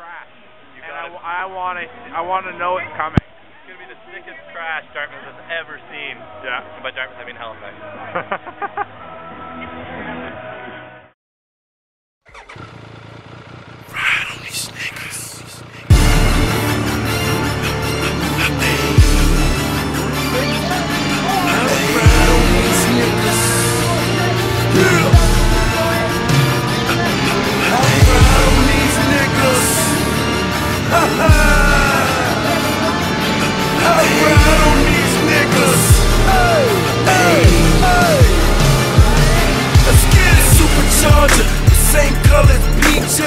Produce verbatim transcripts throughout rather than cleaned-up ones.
crash. You and got I, I want to I want to know it's coming. It's going to be the sickest crash Dartmouth has ever seen. Yeah. And by Dartmouth, I mean Halifax. Ride on these niggas. Same color as P J.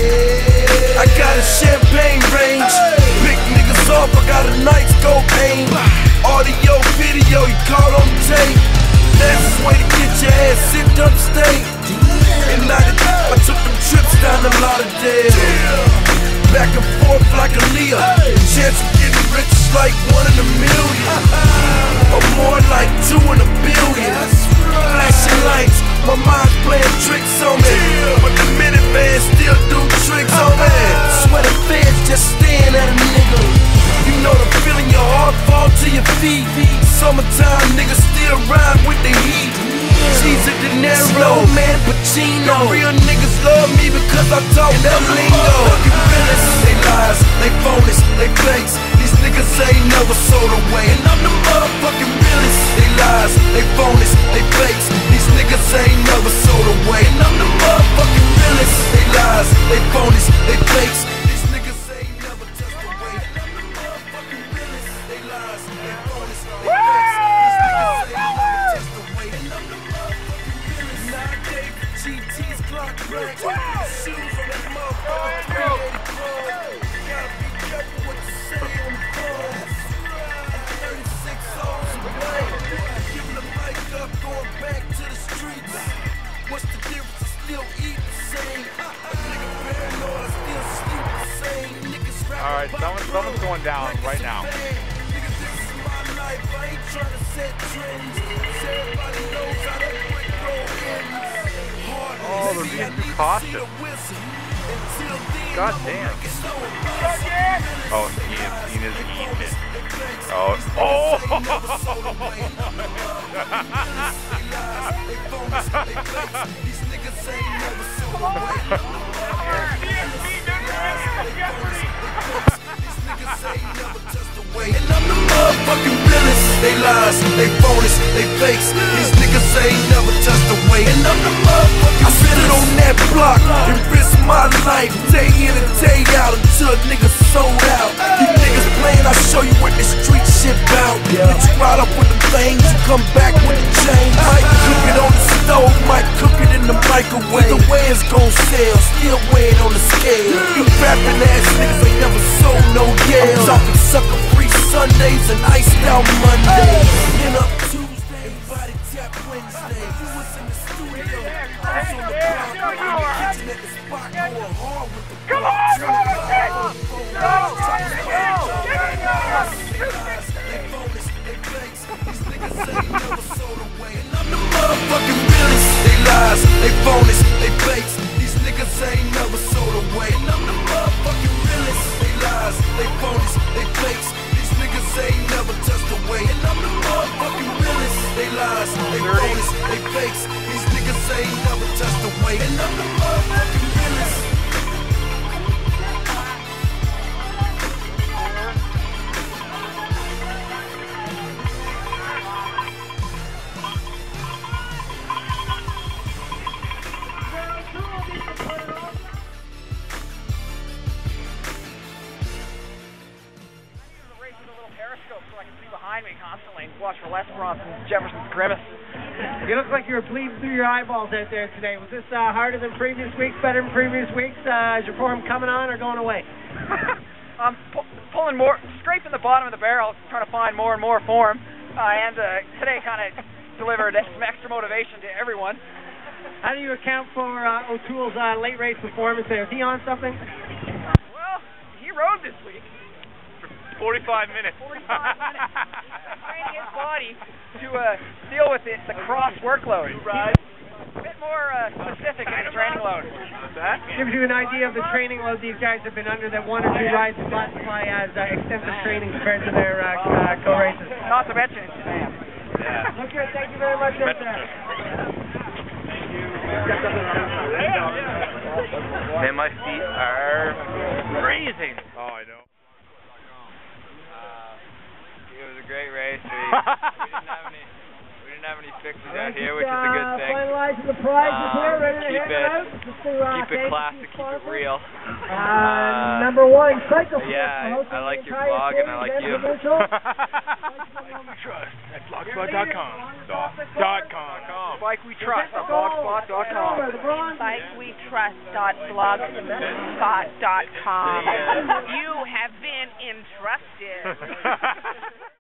I got a champagne range. Pick niggas off, I got a nice gold aim. Audio, video, you caught on tape. Fastest way to get your ass sent upstate. And now I took them trips down to Lauderdale. Back and forth like a Leah. Chance of getting rich is like one in a million. Or more like two in a billion. Flashing lights, my mind's playing tricks on me. But the minivan still do tricks on me. Sweater feds just staring at a nigga. You know the feeling, your heart fall to your feet. Summertime niggas still ride with the heat. She's a dinero, man, Pacino. The real niggas love me because I talk them lingo. They lies, they phonies, they fakes. These niggas ain't never sold away. And I'm the motherfucking realest. They lies, they phonies, they fakes. These niggas ain't never sold away. And I'm the motherfucking realest. They lies, they phonies, they fakes. These niggas ain't never touched away. And I'm the motherfucking realest. They lies, they phonies, they fakes. These niggas ain't never touched away. And I'm the motherfucking realest. Nowadays, G T's clock break. Shoes on that motherfucking three eighty-four. Gotta be careful what you say on the phone. thirty-six hours away. Giving the mic up, going back to the streets. What's the difference? I still eat the same. A nigga paranoid, I still sleep the same. Niggas rap. Alright, someone, someone's going down right now. Nigga, this is my life. I ain't trying to set trends. Everybody knows how that brick roll ends. Oh, they're being too cautious. God damn. Oh, Ian, Ian is eating it. Oh, oh! And I'm the motherfucking realest. They lies, they phonies, they fakes. These niggas ain't never touched away. And I'm the motherfucking I sit on that block and risk my life day in and day out until a nigga sold out. You niggas playing, I show you what this street shit bout. Get you right up with the things, you come back with the chain. Might cook it on the stove, might cook it in the microwave. The way it's gon' sell, still weighing on the scale. You rapping ass niggas ain't never sold no yell. I'm talking sucker free Sundays and iced out Mondays. Pin up Tuesday, body tap Wednesday. You was in the studio, I was on the ground, in the kitchen at the spot, going hard with the Come on, come on, go! I'm the motherfucking realest. They lies, they phonies, they fakes. These niggas ain't never sold away. And I'm the motherfucking realest. They lies, they phonies, they fakes. These niggas ain't never touched away. And I'm the motherfucking realest. They lies, they phonies, they fakes. These niggas ain't never touched away. And I'm the motherfucking realest. So I can see behind me constantly and watch for Lesperance and Jefferson's Grimace. You look like you were bleeding through your eyeballs out there today. Was this uh, harder than previous weeks, better than previous weeks? Uh, is your form coming on or going away? I'm pu pulling more, scraping the bottom of the barrel, trying to find more and more form. Uh, and uh, today kind of delivered some extra motivation to everyone. How do you account for uh, O'Toole's uh, late race performance there? Is he on something? Well, he rode this week. forty-five minutes. forty-five minutes. Training his body to uh, deal with it, the cross workload. Two rides. a bit more uh, specific in the training load. What's that? Gives you an idea of the training load these guys have been under, that one or two rides will classify as uh, extensive training compared to their uh, uh, co-races. Not to mention it's Sam. Yeah. Look good. Thank you very much. Right there. Man, my feet are freezing. Oh, I know. Uh, it was a great race. We, we didn't have any, we didn't have any fixes out here, which is a good thing. Finalizing the prizes Um, here, ready to keep hand it- it out. Just to, uh, Keep it thank classic, you, keep it sponsors. real. Uh, number one, Cycle Force. Yeah, for hosting I like the your entire blog and I series. like Ben you. Mitchell. Trust at blogspot dot com. Dot, dot com. Spike We Trust on blogspot dot com. Spike We Trust dot blogspot dot com. You have been entrusted.